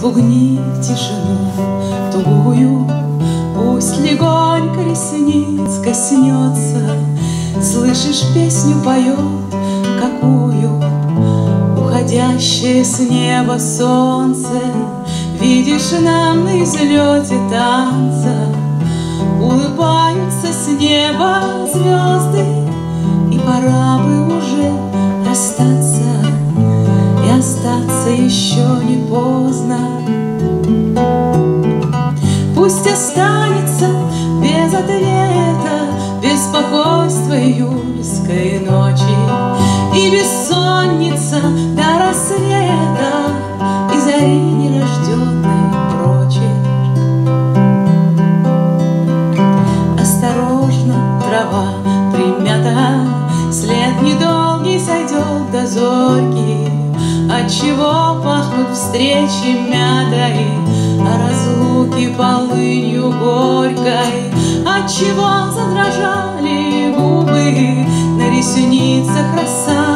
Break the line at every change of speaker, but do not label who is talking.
Спугни тишину тугую, пусть легонько ресниц коснется. Слышишь, песню поет какую, уходящее с неба солнце. Видишь, нам на излете танца улыбаются с неба звезды. И пора бы уже расстаться, и остаться еще не поздно. Пусть останется без ответа беспокойство июльской ночи и бессонница до рассвета, и зари нерожденный прочерк. Осторожно, трава примята, след недолгий сойдет до зорьки. Отчего пахнут встречи мятой, а разлуки полынью горькой? Отчего задрожали губы, на ресницах роса?